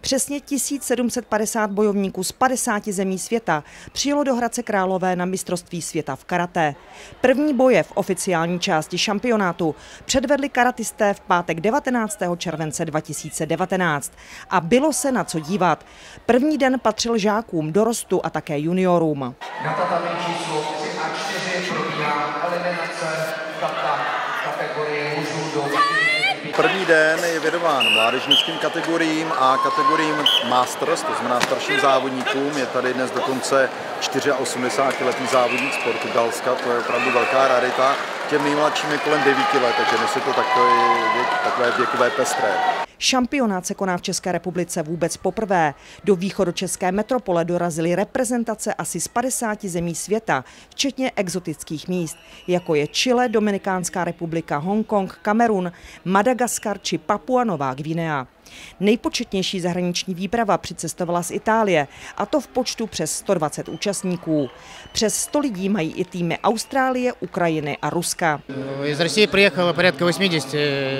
Přesně 1750 bojovníků z 50 zemí světa přijelo do Hradce Králové na mistrovství světa v karate. První boje v oficiální části šampionátu předvedli karatisté v pátek 19. července 2019 a bylo se na co dívat. První den patřil žákům, dorostu a také juniorům. Na tatami číslo 3 a 4 probíhá eliminace kategorie mužů do 40. První den je věnován mládežnickým kategoriím a kategoriím Masters, to znamená starším závodníkům. Je tady dnes dokonce 84letý závodník z Portugalska, to je opravdu velká rarita. Těm nejmladším je kolem 9 let, takže dnes je to takové věkové pestré. Šampionát se koná v České republice vůbec poprvé. Do východočeské metropole dorazily reprezentace asi z 50 zemí světa, včetně exotických míst, jako je Chile, Dominikánská republika, Hongkong, Kamerun, Madagaskar či Papua Nová Guinea. Nejpočetnější zahraniční výprava přicestovala z Itálie, a to v počtu přes 120 účastníků. Přes 100 lidí mají i týmy Austrálie, Ukrajiny a Ruska. Iz России приехало порядка 80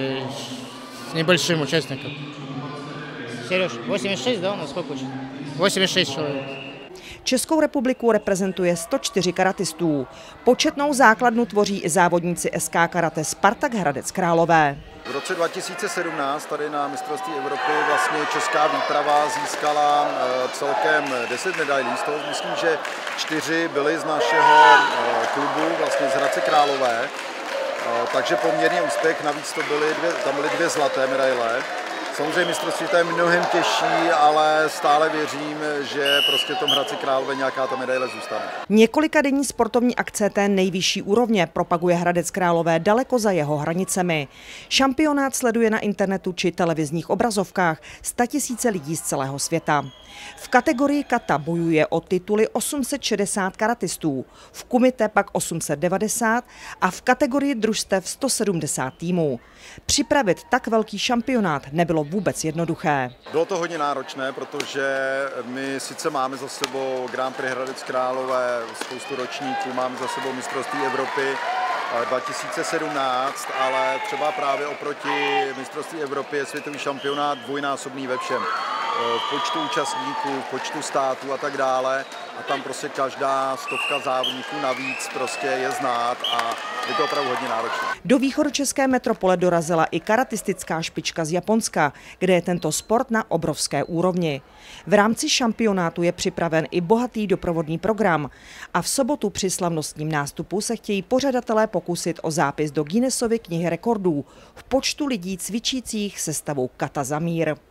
с небольшим участником. Сереж, 86, да, у нас сколько? 86 человек. Českou republiku reprezentuje 104 karatistů. Početnou základnu tvoří i závodníci SK Karate Spartak Hradec Králové. V roce 2017 tady na mistrovství Evropy vlastně česká výprava získala celkem 10 medailí. Z toho myslím, že 4 byly z našeho klubu, vlastně z Hradce Králové. Takže poměrně úspěch, navíc tam byly 2 zlaté medaile. Samozřejmě mistrovství to je mnohem těžší, ale stále věřím, že prostě v tom Hradci Králové nějaká ta medaile zůstane. Několikadenní sportovní akce té nejvyšší úrovně propaguje Hradec Králové daleko za jeho hranicemi. Šampionát sleduje na internetu či televizních obrazovkách 100 000 lidí z celého světa. V kategorii kata bojuje o tituly 860 karatistů, v kumite pak 890 a v kategorii družstev 170 týmů. Připravit tak velký šampionát nebylo vůbec jednoduché. Bylo to hodně náročné, protože my sice máme za sebou Grand Prix Hradec Králové, spoustu ročníků, máme za sebou mistrovství Evropy 2017, ale třeba právě oproti mistrovství Evropy je světový šampionát dvojnásobný ve všem. V počtu účastníků, v počtu států a tak dále. A tam prostě každá stovka závodníků navíc prostě je znát a je to opravdu hodně náročné. Do východočeské metropole dorazila i karatistická špička z Japonska, kde je tento sport na obrovské úrovni. V rámci šampionátu je připraven i bohatý doprovodný program a v sobotu při slavnostním nástupu se chtějí pořadatelé pokusit o zápis do Guinnessovy knihy rekordů v počtu lidí cvičících se stavou kata za mír.